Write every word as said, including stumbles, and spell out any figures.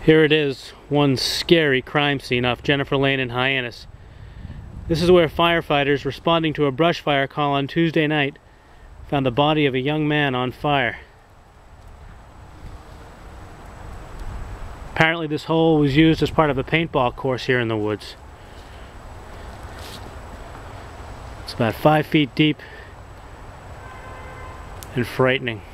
Here it is, one scary crime scene off Jennifer Lane in Hyannis. This is where firefighters responding to a brush fire call on Tuesday night found the body of a young man on fire. Apparently this hole was used as part of a paintball course here in the woods. It's about five feet deep and frightening.